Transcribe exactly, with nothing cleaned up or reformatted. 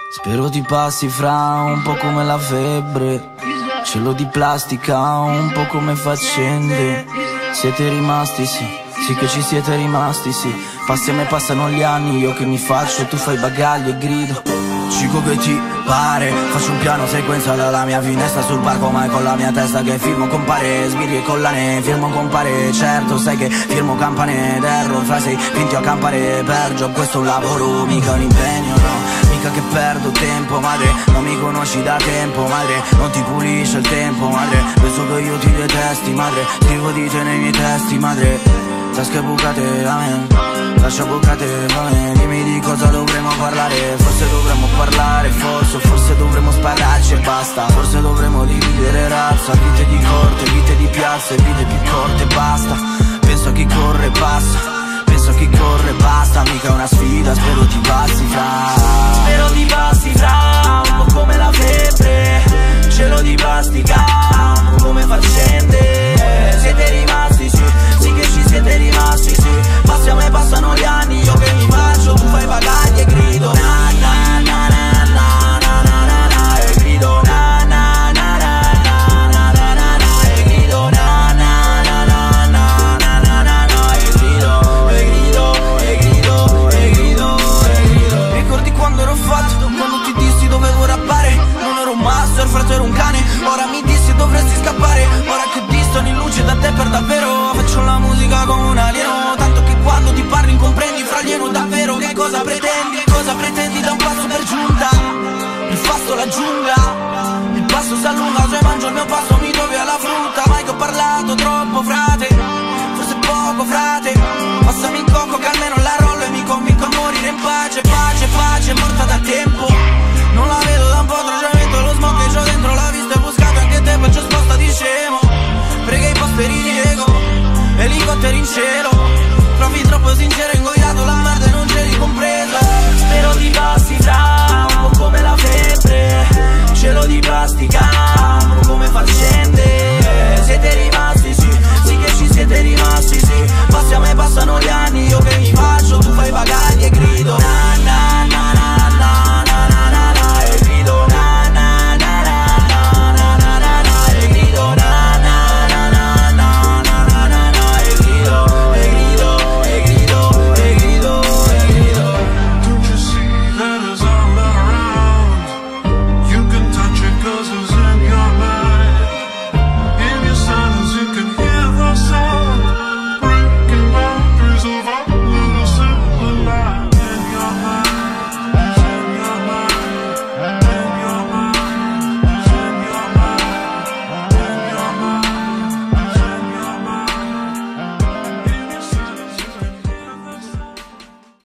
Spero ti passi fra, un po' come la febbre. Cielo di plastica, un po' come faccende. Siete rimasti, sì, sì che ci siete rimasti, sì. Passiamo e passano gli anni, io che mi faccio, tu fai bagaglio e grido. Cico che ti pare, faccio un piano sequenza dalla mia finestra sul palco, ma è con la mia testa che firmo compare. Sbirri e collane, firmo compare. Certo sai che firmo campane d'error, fra sei finti a campare per gioco. Questo è un lavoro, mica un impegno, no. Mica che perdo tempo, madre, non mi conosci da tempo, madre. Non ti pulisce il tempo, madre. Penso che io ti detesti, madre. Scrivo di te nei miei testi, madre. Tasche bucate, amen. Lascia bucate, amen. Dimmi di cosa dovremmo parlare. Forse dovremmo parlare, forse, forse dovremmo spararci e basta. Forse dovremmo dividere razza, vite di corte, vite di piazza e vite più corte, basta. Penso a chi corre e passa, penso a chi corre e basta. Mica una sfida, spero ti passi fra.